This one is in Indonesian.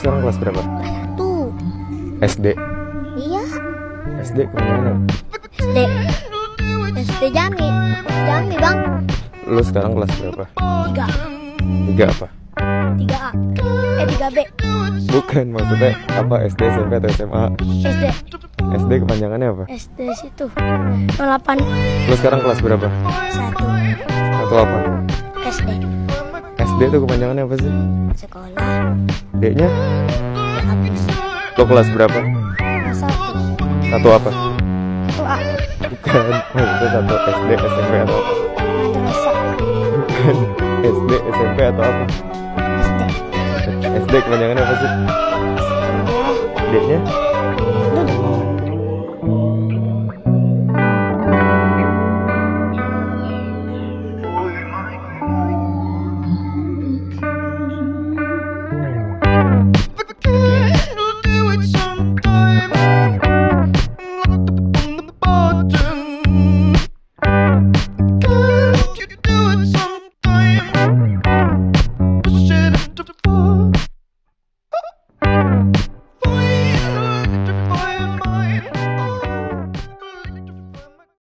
sekarang kelas berapa? Tuh. SD. Iya. SD kemana? SD. SD Jami. Jami bang. Lu sekarang kelas berapa? 3. 3 apa? 3A. 3B. Bukan, maksudnya apa? SD, SMP atau SMA? SD. SD kepanjangannya apa? SD situ. 08. Lu sekarang kelas berapa? 1. Atau apa? SD. SD itu kepanjangannya apa sih? Sekolah. D-nya? Hapus. Lu kelas berapa? 1. Satu apa? 1A. Bukan, maksudnya satu SD, SMP atau apa? Madrasah. Bukan, SD, SMP atau apa? SD. SD kepanjangannya apa sih? Sekolah. D-nya?